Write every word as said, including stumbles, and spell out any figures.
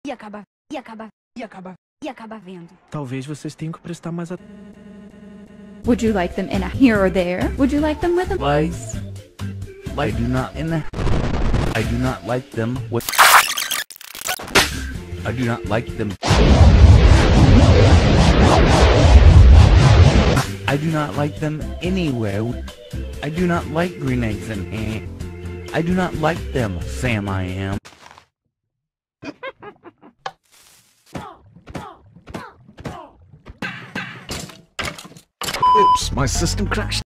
E acaba, e acaba, e acaba, e acaba vendo. Talvez vocês tenham que prestar mais atenção. Would you like them in a here or there? Would you like them with a Lies. I do not in the. I do not like them with. I do not like them. I do not like them anywhere. I do not like green eggs and ham. I do not like them, Sam I am. Oops, my system crashed.